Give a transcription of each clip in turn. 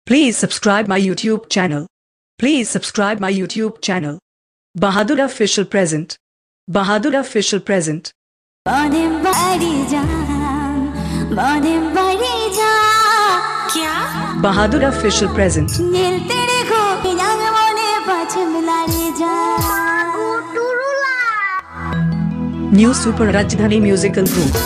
Please subscribe my YouTube channel. Please subscribe my YouTube channel. Bahadur Official Present. Bahadur Official Present. Bahadur Official Present. New Super Rajdhani Musical Group.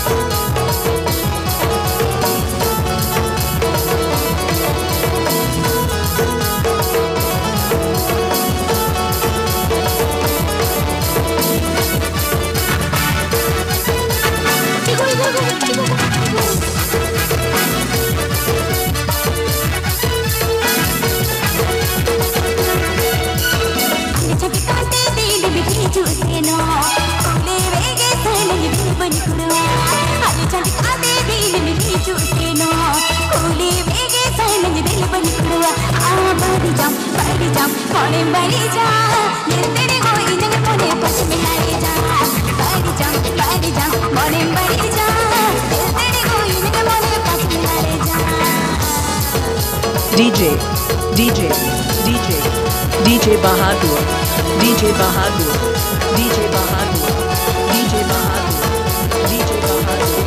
DJ Bahadur, DJ Bahadur, DJ Bahadur, DJ Bahadur, DJ Bahadur.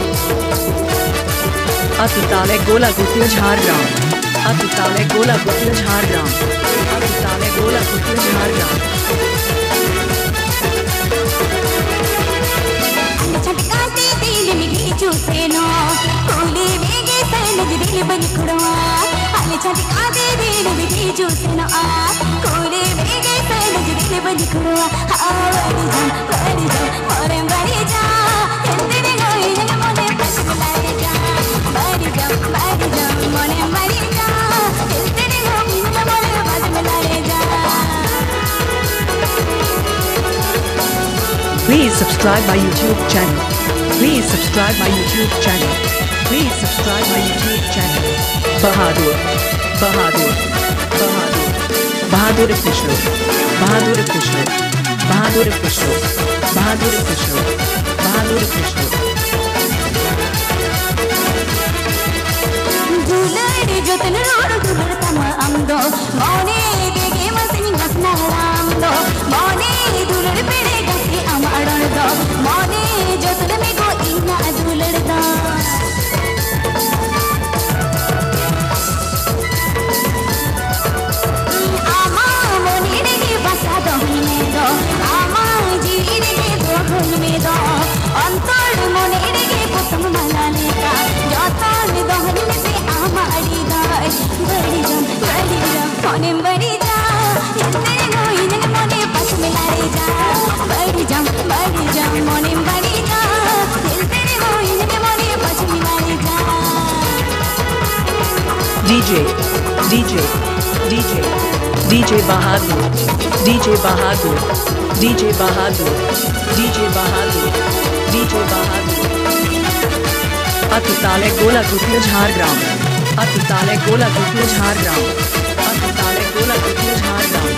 Atitale Gola Gutya Jhargram, Atitale Gola Gutya Jhargram, Atitale Gola Gutya Jhargram. Please subscribe my YouTube channel. Please subscribe my YouTube channel. Please subscribe my YouTube channel. Bahadur, Bahadur, Bahadur, Bahadur Official, Bahadur Official, Bahadur Official, Bahadur Official, Bahadur Official. DJ Bahadur, DJ Bahadur, DJ Bahadur, DJ Bahadur, DJ Bahadur. Atitale Gola Gutya Jhargram, Atitale Gola Gutya Jhargram, Atitale Gola Gutya Jhargram.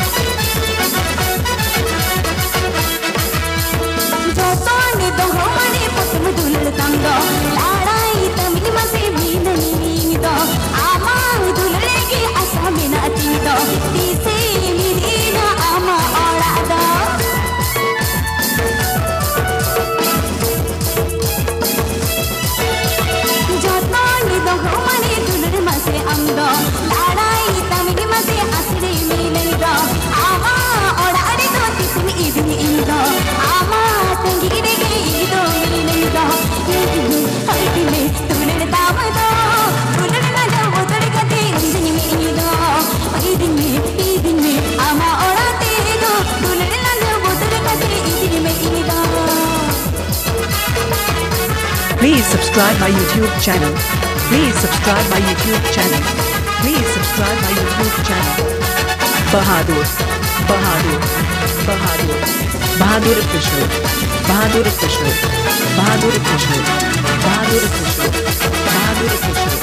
Please subscribe my YouTube channel. Please subscribe my YouTube channel. Please subscribe my YouTube channel. Bahadur, Bahadur, Bahadur, Bahadur Official, Bahadur Official, Bahadur Official, Bahadur Official, Bahadur Official.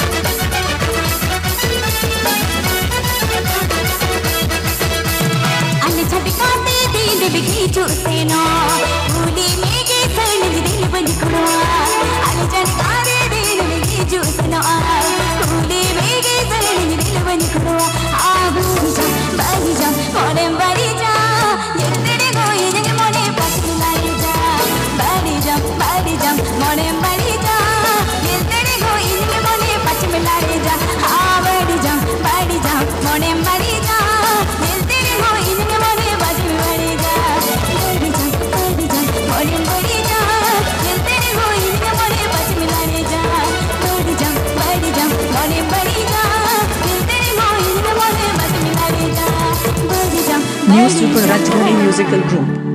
Juice no, New Super Rajghani Musical Group.